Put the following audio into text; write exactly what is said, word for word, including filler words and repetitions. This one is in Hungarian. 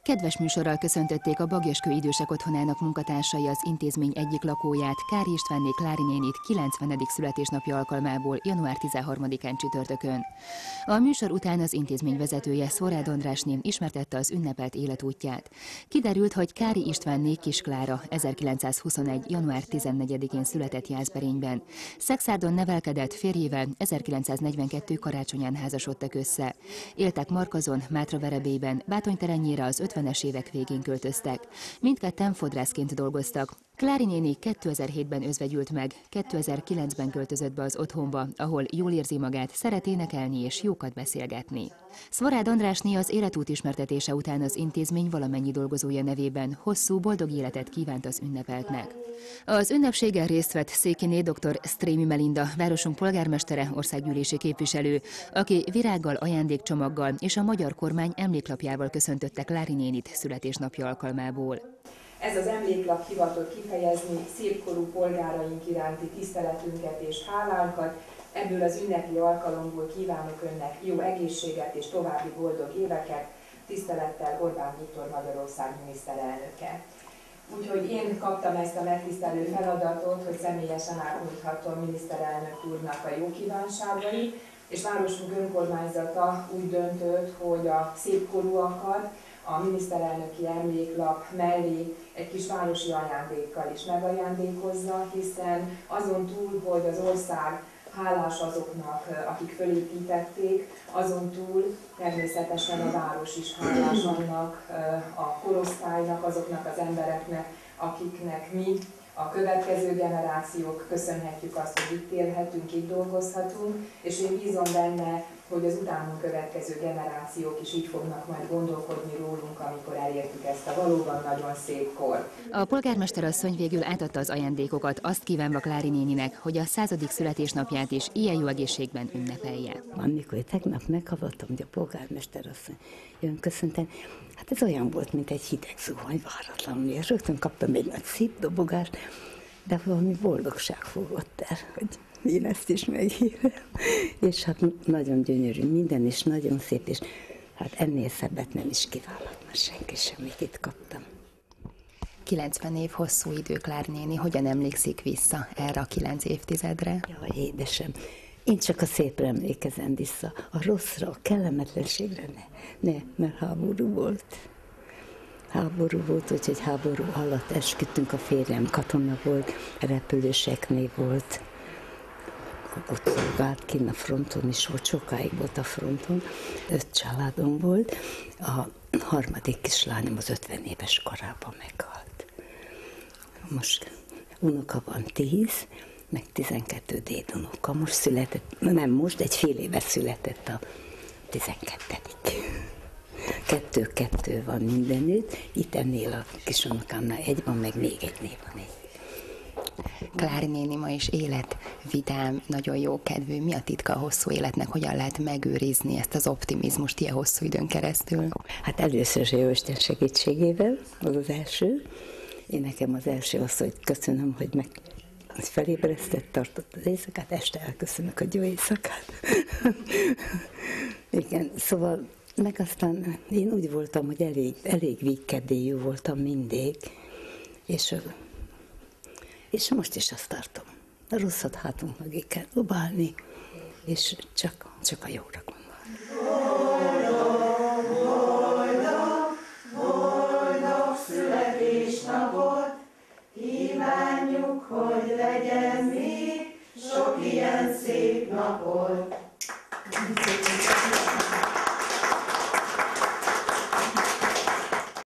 Kedves műsorral köszöntötték a Baglyos-kő idősek otthonának munkatársai az intézmény egyik lakóját, Kári Istvánné Klári nénit kilencvenedik születésnapja alkalmából január tizenharmadikán csütörtökön. A műsor után az intézmény vezetője, Szórád Andrásné ismertette az ünnepelt életútját. Kiderült, hogy Kári Istvánné Kis Klára ezerkilencszázhuszonegy. január tizennegyedikén született Jászberényben. Szekszárton nevelkedett, férjével ezerkilencszáznegyvenkettő karácsonyán házasodtak össze. Éltek Markazon, Mátraverebélyben, Bátonyterenyére az ötvenes évek végén költöztek. Mindketten fodrászként dolgoztak. Klári néni kétezer-hétben özvegyült meg, kétezer-kilencben költözött be az otthonba, ahol jól érzi magát, szeret énekelni és jókat beszélgetni. Szórád Andrásné az életút ismertetése után az intézmény valamennyi dolgozója nevében hosszú, boldog életet kívánt az ünnepeltnek. Az ünnepségen részt vett Székiné dr. Strémi Melinda, városunk polgármestere, országgyűlési képviselő, aki virággal, ajándékcsomaggal és a magyar kormány emléklapjával köszöntötte Klári nénit születésnapja alkalmából. Ez az emléklap hivatott kifejezni szépkorú polgáraink iránti tiszteletünket és hálánkat. Ebből az ünnepi alkalomból kívánok önnek jó egészséget és további boldog éveket. Tisztelettel Orbán Viktor, Magyarország miniszterelnöke. Úgyhogy én kaptam ezt a megtisztelő feladatot, hogy személyesen átmondhatom miniszterelnök úrnak a jó kívánságait, és városunk önkormányzata úgy döntött, hogy a szépkorúakat a miniszterelnöki emléklap mellé egy kis városi ajándékkal is megajándékozza, hiszen azon túl, hogy az ország hálás azoknak, akik fölépítették, azon túl természetesen a város is hálás annak a korosztálynak, azoknak az embereknek, akiknek mi, a következő generációk köszönhetjük azt, hogy itt élhetünk, itt dolgozhatunk, és én bízom benne, hogy az utánunk következő generációk is így fognak majd gondolkodni rólunk, amikor elértük ezt a valóban nagyon szép kor. A polgármester asszony végül átadta az ajándékokat, azt kívánva Klári néninek, hogy a századik születésnapját is ilyen jó egészségben ünnepelje. Amikor tegnap meghallottam, hogy a polgármester asszony jön köszönteni, hát ez olyan volt, mint egy hideg zuhany, váratlanul, és rögtön kaptam egy nagy szép dobogást, de valami boldogság fogott el, hogy én ezt is megírem. És hát nagyon gyönyörű minden, és nagyon szép, és hát ennél szebbet nem is kívánok, mert senki semmit itt kaptam. kilencven év hosszú idő, Klári néni, hogyan emlékszik vissza erre a kilenc évtizedre? Jaj, édesem, én csak a szépre emlékezem vissza, a rosszra, a kellemetlenségre ne, ne, mert háború volt. Háború volt, úgyhogy háború alatt esküdtünk, a férjem katona volt, repülőseknél volt, ott szolgált kint a fronton is volt, sokáig volt a fronton, öt családom volt, a harmadik kislányom az ötven éves korában meghalt. Most unoka van tíz, meg tizenkettő dédunoka, most született, nem most, egy fél éve született a tizenkettedik. Kettő-kettő van mindenütt, itt ennél a kisunokámnál egy van, meg még egy név van egy. Klári néni ma is élet, vidám, nagyon jó kedvű. Mi a titka a hosszú életnek? Hogyan lehet megőrizni ezt az optimizmust ilyen hosszú időn keresztül? Hát először is Jóisten segítségével, az az első. Én nekem az első az, hogy köszönöm, hogy meg felébresztett, tartott az éjszakát, este elköszönök a jó éjszakát. Igen, szóval meg aztán én úgy voltam, hogy elég, elég vígkedélyű voltam mindig, és, és most is azt tartom. A rosszat hátunk mögé kell dobálni, és csak, csak a jóra gondolni. Boldog, boldog, boldog születésnapot, kívánjuk, hogy legyen még sok ilyen szép napot.